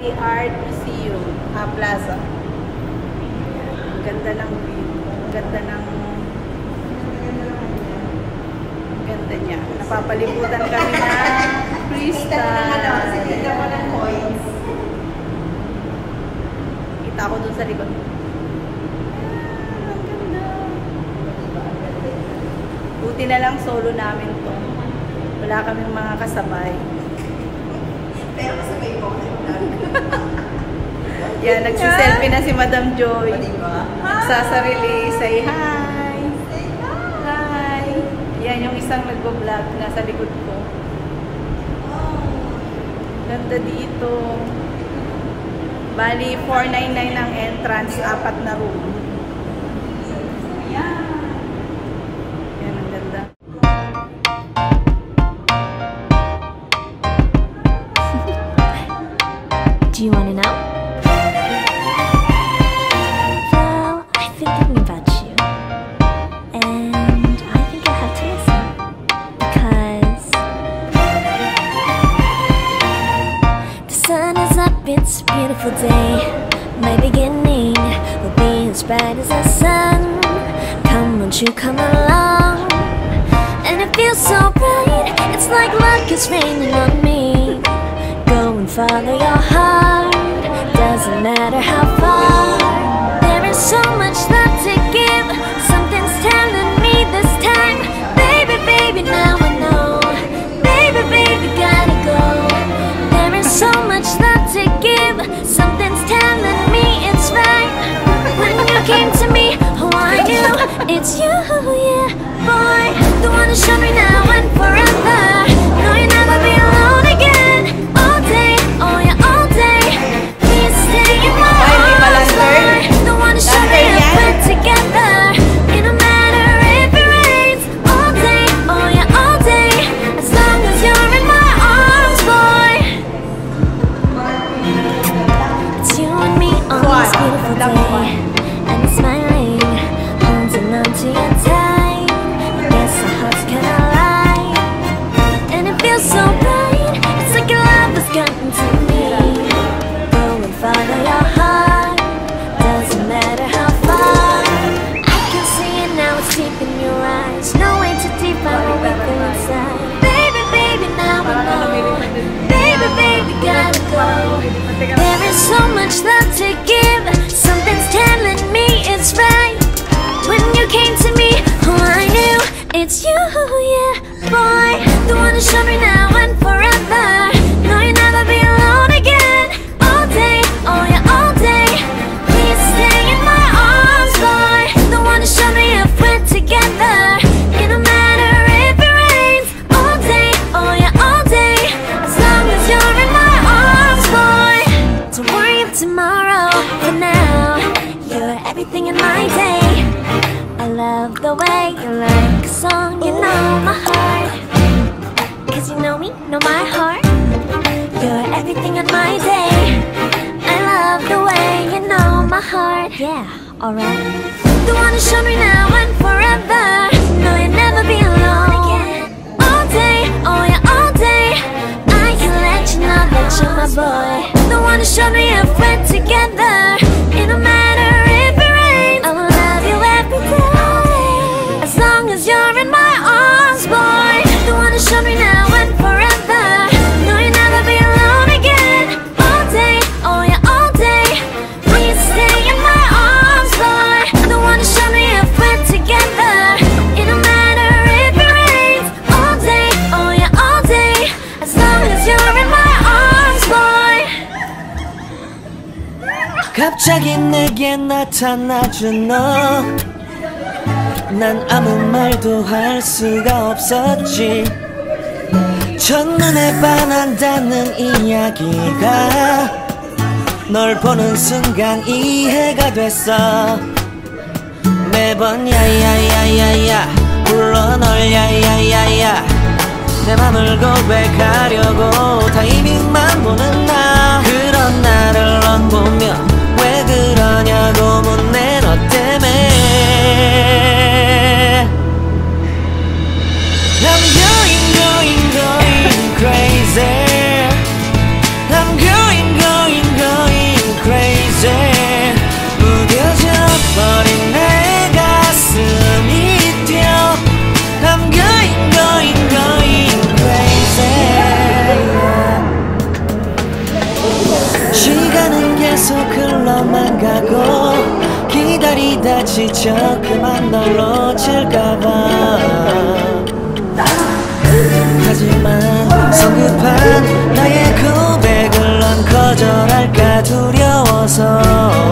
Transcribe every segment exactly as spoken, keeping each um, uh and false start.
The Art Museum, ah, Plaza. Ang ganda ng view. Ang ganda ng... Ang ganda niya. Napapalibutan kami na crystal. Kita mo ng coins. Kita ko dun sa likod. Ah, ang ganda. Buti na lang solo namin to. Wala kaming mga kasabay. Pero kasabay mo. Yan, nagsiselfie na si Madam Joy. Diba? Nagsasarili, say hi. Say Hi. Yan yung isang nagbo-vlog nasa likod ko. Ganda dito. Bali, four ninety-nine ang entrance, apat na room. Yan. Yan, ang ganda. Do you want to know? Well, I've been thinking about you, and I think I have to listen, because the sun is up, it's a beautiful day. My beginning will be as bright as the sun. Come, won't you come along? And it feels so bright, it's like luck is raining on me. Go and follow your heart, doesn't matter how far. There is so much love to give, something's telling me this time. Baby, baby, now I know. Baby, baby, gotta go. There is so much love to give, something's telling me it's right. When you came to me, oh I knew it's you, yeah, boy. The one to show me now and forever. No, you'll never be alone again. All day, oh yeah, all day. Please stay in my arms, boy. The one to show me if we're together. It don't matter if it rains. All day, oh yeah, all day. As long as you're in my arms, boy. It's you and me on this beautiful day, and it's smiling, holding on to your tight. Yes, our hearts can align, and it feels so bright. It's like your love has gotten to me. Go and follow your heart, doesn't matter how far. I can see it now, it's deep in your eyes. No way to define what we feel inside. Baby, baby, now I know. Baby, baby, gotta go. There is so much love to give, something's telling me it's right. When you came to me, oh I knew it's you, yeah, boy. The one to show me now and forever. No, you'll never be alone again. All day, oh yeah, all day. Please stay in my arms, boy. The one to show me if we're together. It don't matter if it rains. All day, oh yeah, all day. As long as you're in my arms, boy. Don't worry of tomorrow. For now, you're everything in my day. I love the way you like a song, you know my heart. Cause you know me, know my heart. You're everything in my day. I love the way you know my heart. Yeah, alright. The one to show me now and forever. No, you'll never be alone again. All day, oh yeah, all day. I can let you know that you're my boy. The one to show me if we're together. It don't matter if it rains. I will love you every day. As long as you're in my arms, boy. The one to show me now and forever. No, you'll never be alone again. All day, oh yeah, all day. Please stay in my arms, boy. The one to show me if we're together. It don't matter if it rains. All day, oh yeah, all day. As long as you're in my arms, boy. 갑자기 내게 나타나준 너, 난 아무 말도 할 수가 없었지. 첫눈에 반한다는 이야기가 널 보는 순간 이해가 됐어. 매번 야야야야야 불러 널 야야야야. 내 맘을 고백하려고 타이밍만 보는 나. 그런 나를 넌 보며 왜 그러냐고 묻네. 너 때문에 I'm going going going crazy. I'm going going 시간은 계속 흘러만 가고 기다리다 지쳐 그만 널 놓칠까봐. 하지만 성급한 나의 고백을 넌 거절할까 두려워서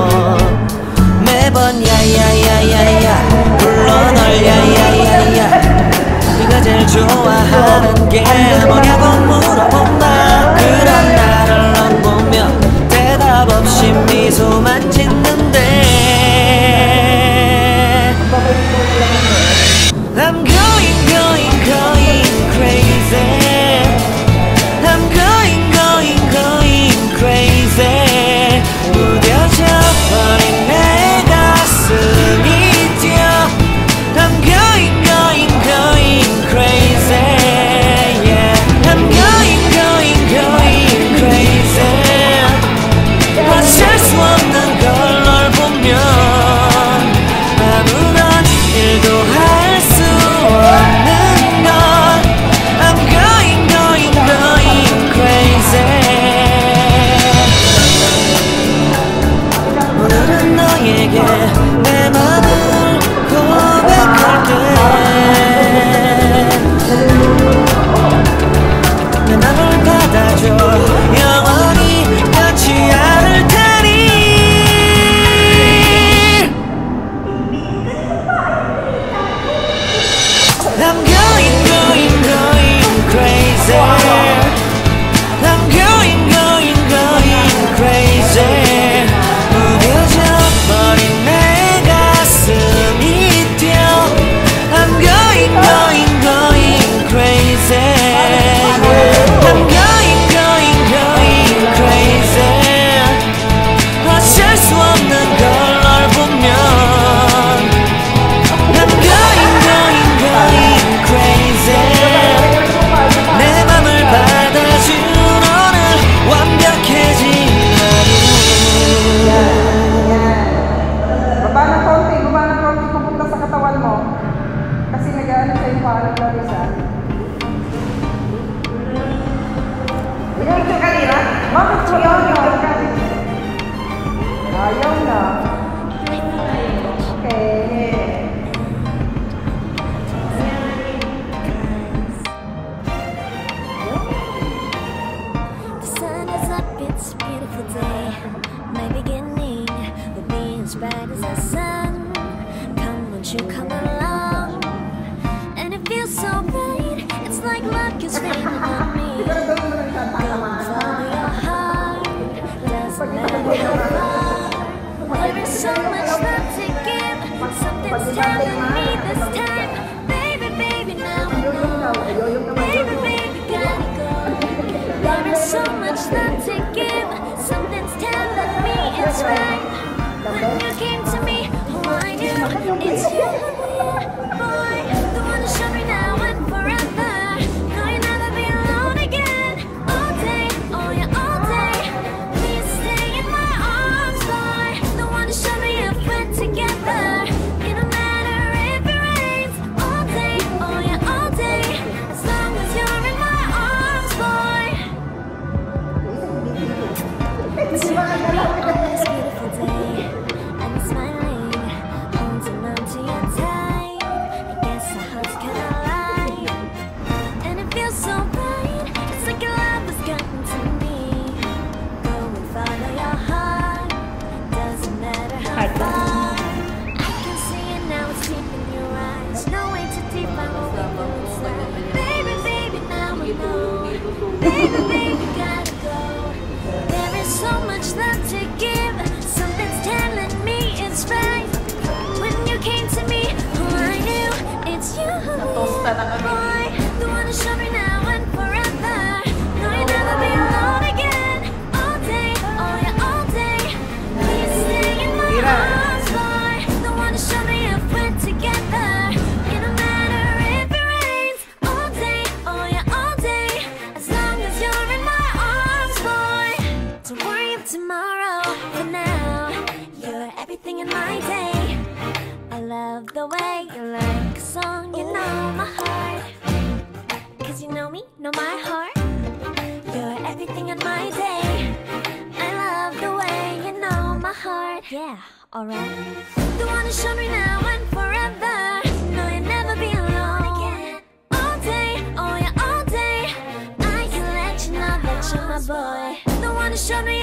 매번 야야야야야 불러 널 야야야야. 네가 제일 좋아하는 게 뭐냐고 물어본다. 그런 나를 넌 보며 대답 없이 미소만 짓는데 I'm going going going crazy. I'm going going going crazy. 무뎌져 버린 내 가슴이 뛰어. I'm going going going crazy. Yeah. I'm going going going crazy. 어쩔 수 없는 걸 널 보면 아무런 일도 할 수 없는 걸. I'm going going going crazy. 오늘은 너에게 내 맘을 고백할게. 내 맘을 받아줘. 영원히 변치 않을 테니. I'm going going going crazy. I'm going going going crazy. 무뎌져 버린 내 가슴이 뛰어. I'm going going going crazy. Yeah. I'm going going going crazy. 어쩔 수 없는 걸 널 보면 I'm going going going crazy. 내 맘을 받아준 오늘 완벽해진 Baba ng konti, baba ng konti pupunta sa katawan mo. Kasi nag-ano sa yung parang Larissa. Picture ka nila? Bakit ko Ayaw yun? na. Ayaw na. Okay. The sun is up, it's a beautiful day. My beginning will be as bright as the sun. Come, won't you come along? And it feels so right. It's like luck is raining on me. Go and follow your heart. Doesn't matter how far. There is so much love to give. Something's telling me this time. Baby, baby, now I know. Baby, baby, gotta go. There is so much love to give. Something's telling me it's right. When you came to me, oh, I knew it's you, boy. The one to show me now and forever. No, you'll never be alone again. All day, oh yeah, all day. Please stay in my arms, boy. The one to show me if we're together. It don't matter if it rains. All day, oh yeah, all day. As long as you're in my arms, boy. It's a beautiful day, and it's smiling, holding on to your tight. I guess our hearts can align, and it feels so right. It's like your love has gotten to me. Go and follow your heart. Doesn't matter how far. I can see it now, it's deep in your eyes. No way too deep, I won't go inside. Baby, baby, now I know. Baby, baby, gotta go. There is so much love to give. Something's telling me it's right. When you came to me, oh, I knew it's you, boy. The one to show me now and forever. No, you'll never be alone again. All day, oh yeah, all day. Please stay in my arms, boy. The one to show me if we're together. It don't matter if it rains. All day, oh yeah, all day. As long as you're in my arms, boy. Don't worry of tomorrow. For now, you're everything in my day. I love the way you like a song. You know my heart. Cause you know me, know my heart. You're everything in my day. I love heart. Yeah, alright. The one who showed me now and forever. No, you'll never be alone again. All day, oh yeah, all day. I can let you know that you're my boy. The one who showed me